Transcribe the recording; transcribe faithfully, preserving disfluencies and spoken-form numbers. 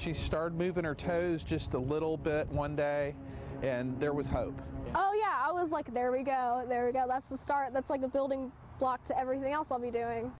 she started moving her toes just a little bit one day, and there was hope. Oh yeah, I was like, there we go, there we go. That's the start. That's like the building block to everything else I'll be doing.